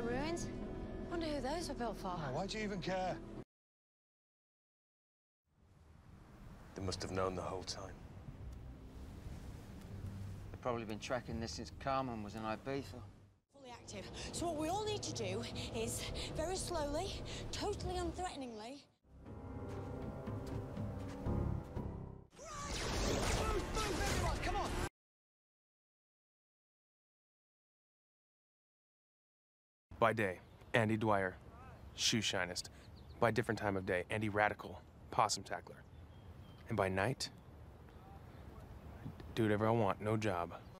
ruins. Wonder who those were built for. Oh, why do you even care? They must have known the whole time. They've probably been tracking this since Carmen was in Ibiza. Fully active. So what we all need to do is, very slowly, totally unthreateningly... Move, everyone, come on! By day, Andy Dwyer, shoe shinist. By different time of day, Andy Radical, possum tackler. And by night, do whatever I want, no job.